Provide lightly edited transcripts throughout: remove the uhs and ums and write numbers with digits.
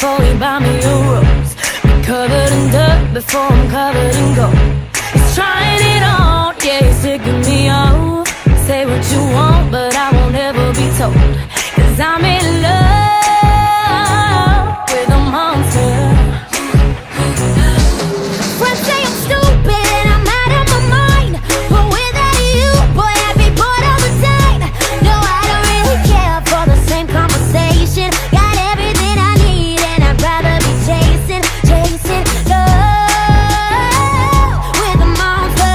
before he buy me a rose. Be covered in dirt before I'm covered in gold. He's trying it on, yeah, he's taking me off. Say what you want, but I won't ever be told. 'Cause I'm in love with a monster. Friends say I'm stupid and I'm out of my mind, but without you, boy, I'd be bored all the time. No, I don't really care for the same conversation. Got everything I need and I'd rather be chasing love with a monster.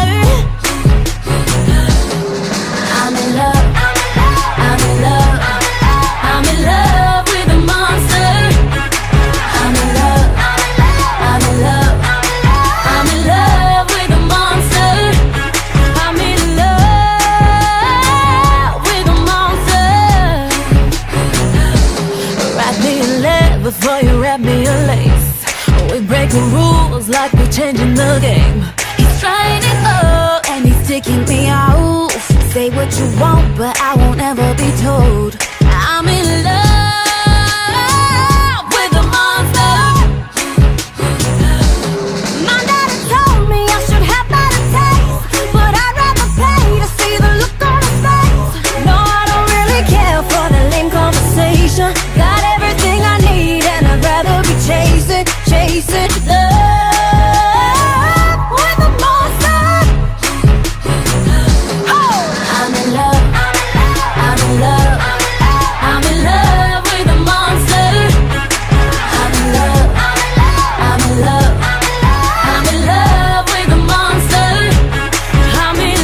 I'm in love, I'm in love, I'm in love with a monster. I'm in love, I'm in love, I'm in love with a monster. I'm in love with a monster. Wrap me in lead before you wrap me in lace. We breaking rules like we're changing the game. He's trying it all and he's taking me out. Say what you want, but I won't ever be told. I'm in love with a monster. My daddy told me I should have better taste, but I'd rather pay to see the look on his face. No, I don't really care for the lame conversation. Got everything I need and I'd rather be chasing love with a monster. Oh, I'm in love, I'm in love, I'm in love with a monster. I'm in love, I'm in love, I'm in love with a monster. I'm in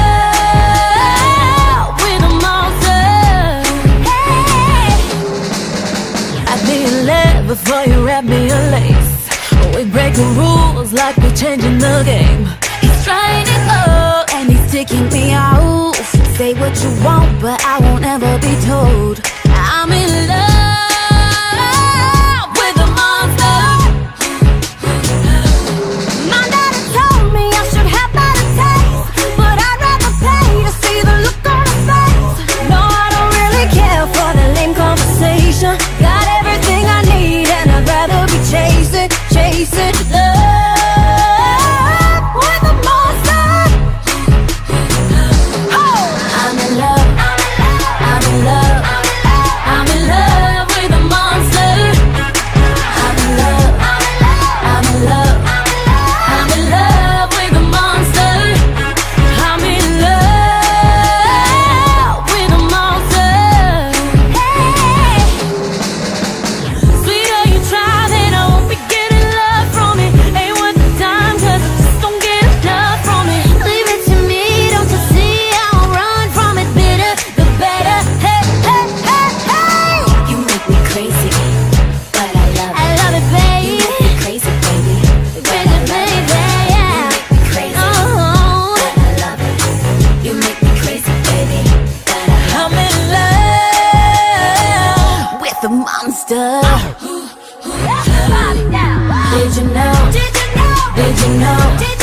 love with a monster. Hey, I'd be in love before you wrap me in lace. We breaking rules like we're changing the game. He's trying it all and he's taking me out. Say what you want, but I won't ever be told. I'm in love with a monster. My daddy told me I should have better taste, but I'd rather pay to see the look on his face. No, I don't really care for the lame conversation. Got everything I need and I'd rather be chasing love with a monster. Oh, I'm in love, I'm in love, I'm in love with a monster. I'm in love, I'm in love, I'm in love with a monster. I'm in love with a monster. Hey, sweeter you try, then I won't be getting love from it. Ain't worth the time, 'cause I just don't get enough from it. Leave it to me, don't you see? I won't run from it. Bitter, the better. Hey, hey, hey, hey. You make me crazy, but I love I it. love it, You baby. make me crazy, baby, but I Crazy, love it. baby, You yeah. make me crazy, Oh, but I love it. You make me crazy, baby, but I love I'm in love with a monster. Did you know? Did you know? Did you know?